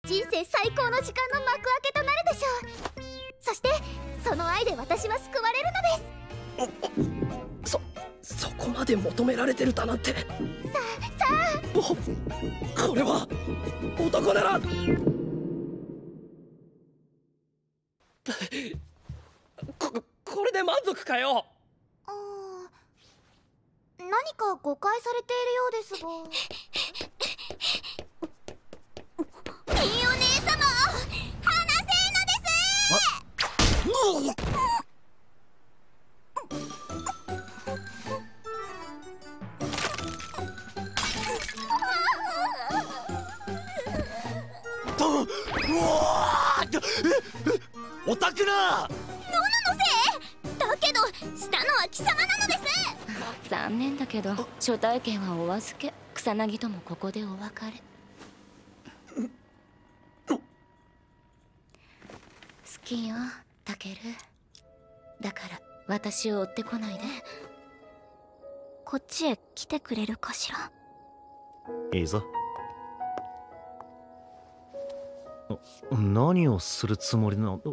人生最高の時間の幕開けとなるでしょう。そしてその愛で私は救われるのです。 そこまで求められてるだなんて。さあこれは男ならこれで満足かよ。 何か誤解されているようですが。ピンお姉様、話せーのです。 オタクな。 ノノのせいだけどしたのは貴様なのです。 残念だけど初体験はお預け。草薙ともここでお別れ。好きよタケル。だから私を追ってこないで。 こっちへ来てくれるかしら。 いいぞ。何をするつもりなの？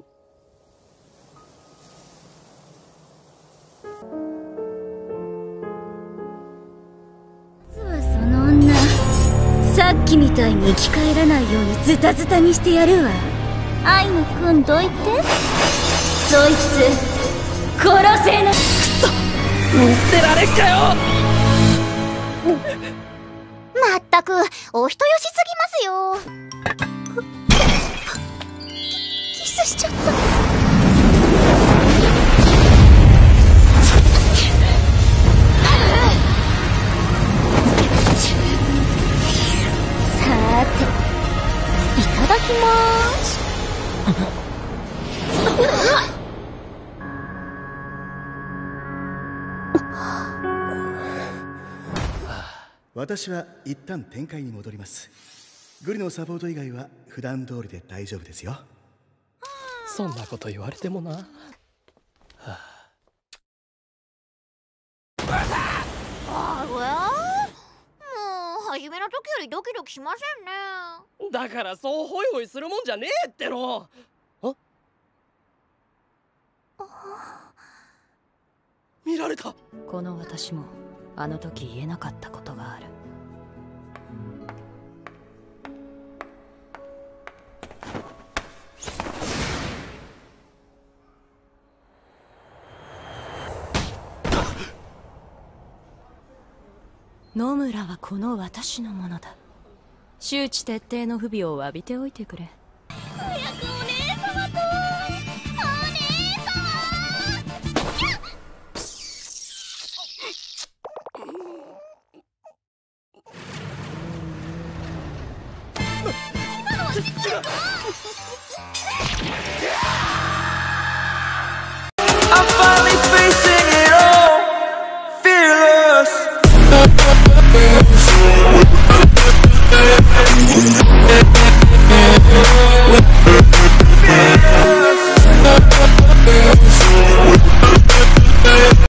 実はその女、さっきみたいに生き返らないようにズタズタにしてやるわ。愛のくんどいて。そいつ殺せな。くそ、 見捨てられっかよ。 まったくお人よしすぎますよ。キスしちゃった。 さーて、いただきまーす。 私は一旦展開に戻ります。グリのサポート以外は普段通りで大丈夫ですよ。 そんなこと言われてもな。もう初めの時よりドキドキしませんね。 だからそうホイホイするもんじゃねえっての。見られた。 この私もあの時言えなかったことがある。野村はこの私のものだ。周知徹底の不備を詫びておいてくれ。 早くお姉様と。お姉様。